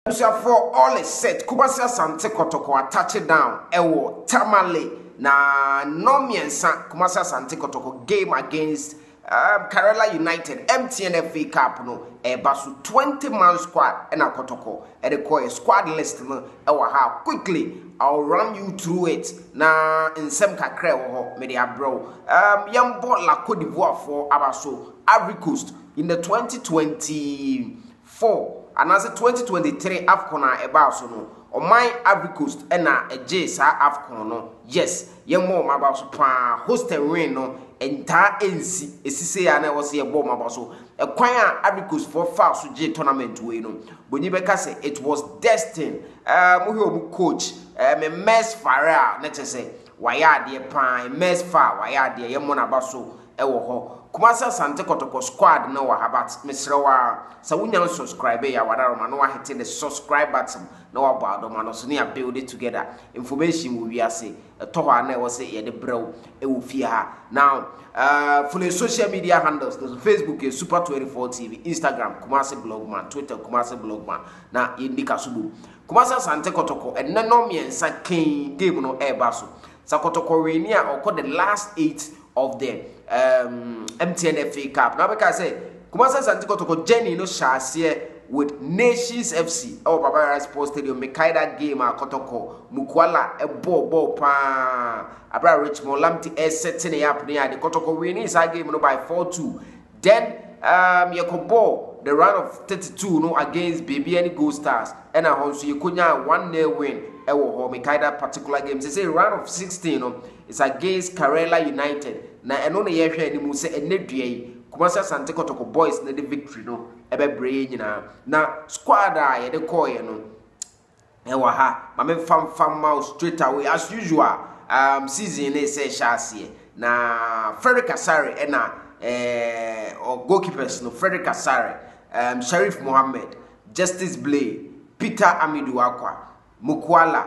So for all is set, Kumasi Asante Kotoko a touchdown. Ewo Tamale na Nomiensa Kumasi Asante Kotoko game against Karela United MTNFA Cup no basu 20-man squad and a Kotoko and the call squad list no ha quickly. I'll run you through it na in some kakre wo media bro. Young bought la Côte d'Ivoire for Abaso Ivory Coast in the 2024 and as a 2023 AFCON about so no or my Ivory Coast and a J AFCON no yes young mom about so pa host and win no entire NC esisi ya na was ye bomb about so a kwanya Ivory Coast for fast J tournament we no but you say it was destined mu coach me mess fara na say waya de pa mess far waya de ye mo na about so e wo ho Kumasi Asante Kotoko squad na wa habat misrewa sa wunya subscribe ya wadaroma no wa hit the subscribe button na wa ba do ma no so ne build it together information we wiase to ho na we say ye de brew e wo fie ha now follow social media handles Facebook is Super 24 TV, Instagram Kumasi Blogman, Twitter Kumasi Blogman na indika subu Kumasi Asante Kotoko and no miensa king game no e baso sa Kotoko renia or the last 8 of the MTNFA Cup. Now because I say Kumasi Asante Kotoko Jenny no share with Nations FC our Baba Sports Stadium make that game Kotoko Mukwala a ball pa abra Richmond Lamti setting up near the Kotoko winning is game no by 4-2 then Yakobo the round of 32 no against Baby any Gold Stars and a home so you could 1-0 win make that particular game. They say round of 16 no it's against Karela United na eno na ye hwe ni mu se enedue Kumasi Asante Kotoko boys na the victory no ebe bre nyina na squad a ye de call ye no ewa ha ma me fam mouse straight away as usual season na say shase na Frederick Kasare na or goalkeepers no Frederick Kasare Sharif Mohammed Justice Blay Peter Amidu Akwa Mukwala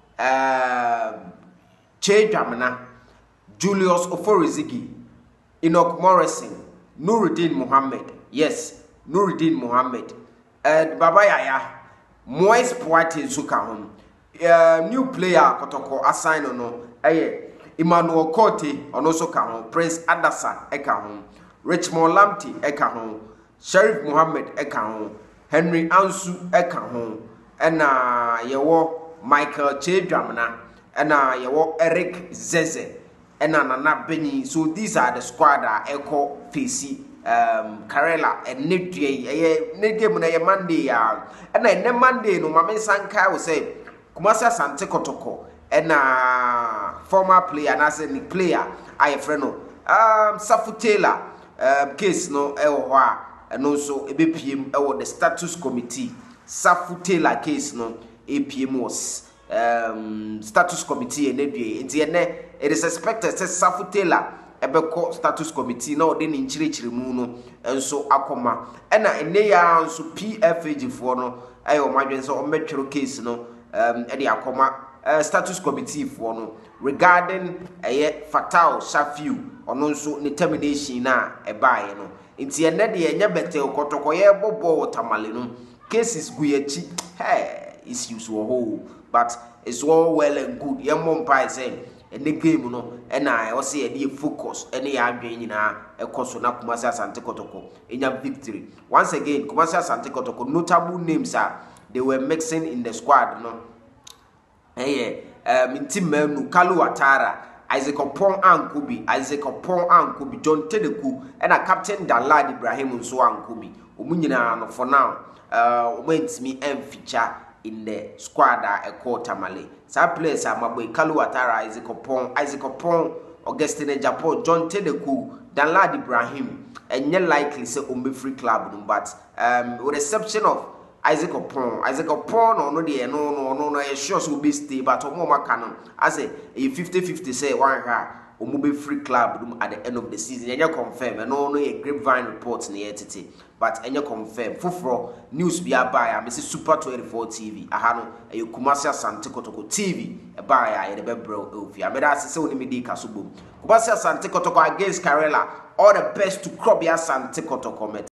Chedamana Julius Oforizigi, Enoch Morrison, Nuruddin Mohammed, yes, Nuruddin Mohammed, and Baba Yaya, Moise Poitier Zukahom, new player Kotoko assign no, Emmanuel Kote, also Kahom, Prince Adasa Ekahom, Richmond Lamti Ekahom, Sharif Mohammed Ekahom, Henry Ansu Ekahom, and Yawo Michael Chedramana, and Yawo Eric Zeze. And Nana Benny, so these are the squad Echo Facey Karela and Nidge Monday and then Monday no Mame Sanka will say Kumasi Asante Kotoko and former player and as a player I friend Sarfo Taylor case no and also a BPM or the status committee Sarfo Taylor case no APM was status committee and it is expected that Sarfo Taylor ebeko status committee na ode ni nchirechire mu no enso akoma ena ene ya nso PFAG for no ayo madwen so ometwero case no e akoma status committee for no regarding Fatal Shafiu ono nso ni termination na ebaye no nti ene de enya bete Kotoko ye bobo Tamale no cases guyachi issues wo ho but it's all well and good yemom pai say and the game no and I was say a focus any adwen na ekoso na Kumasi Asante Kotoko enya victory once again Kumasi Asante Kotoko notable names they were mixing in the squad no minti menu Kalu Watara Isaac Opon Ankubi John Tedeku and a captain Dalad Ibrahim nso Ankubi omunyina no for now went me and feature in the squad Tamale. Some players are Maboy Kalu Watara, Isaac Opon, Augustine Japan, John Tedeku, Dalad Ibrahim, and you're likely say free club, but with exception of Isaac Opon or no dear no sure will be stay, but Omoma Canon. I say a 50-50 say one Omube free club at the end of the season. And you confirm and no a grapevine reports in the entity. But and you confirm Fufro news be a buyer, Mrs. Super 24 TV. Ahano a Kumasi Asante Kotoko TV, a buyer in the Bebro Ofia. Meda so nimidi kasubu. Kumasi Asante Kotoko against Karela. All the best to Kumasi Asante Kotoko.